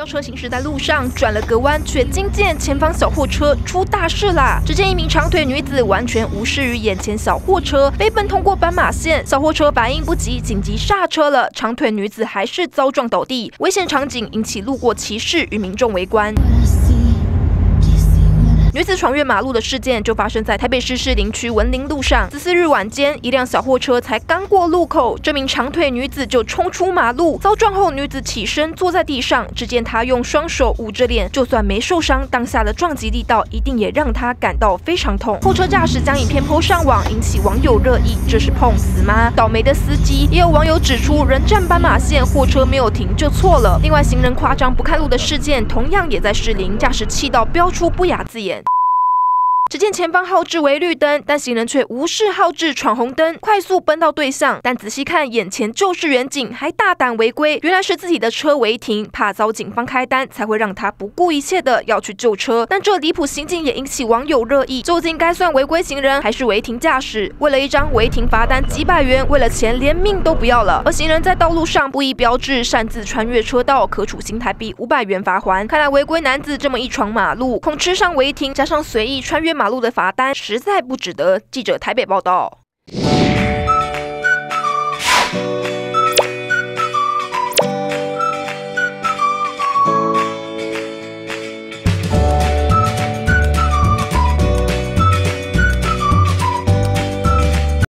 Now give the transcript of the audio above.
轿车行驶在路上，转了个弯，却惊见前方小货车出大事啦！只见一名长腿女子完全无视于眼前小货车，飞奔通过斑马线，小货车反应不及，紧急刹车了，长腿女子还是遭撞倒地，危险场景引起路过骑士与民众围观。 女子闯越马路的事件就发生在台北市士林区文林路上。14日晚间，一辆小货车才刚过路口，这名长腿女子就冲出马路，遭撞后，女子起身坐在地上。只见她用双手捂着脸，就算没受伤，当下的撞击力道一定也让她感到非常痛。货车驾驶将影片 PO 上网，引起网友热议：这是碰瓷吗？倒霉的司机！也有网友指出，人站斑马线，货车没有停就错了。另外，行人夸张不看路的事件同样也在士林，驾驶气到飙出不雅字眼。 只见前方号志为绿灯，但行人却无视号志闯红灯，快速奔到对向。但仔细看，眼前就是远景，还大胆违规。原来是自己的车违停，怕遭警方开单，才会让他不顾一切的要去救车。但这离谱行径也引起网友热议：究竟该算违规行人，还是违停驾驶？为了一张违停罚单几百元，为了钱连命都不要了。而行人在道路上不依标志擅自穿越车道，可处新台币500元罚锾。看来违规男子这么一闯马路，恐吃上违停，加上随意穿越马路的罚单，实在不值得。记者台北报道。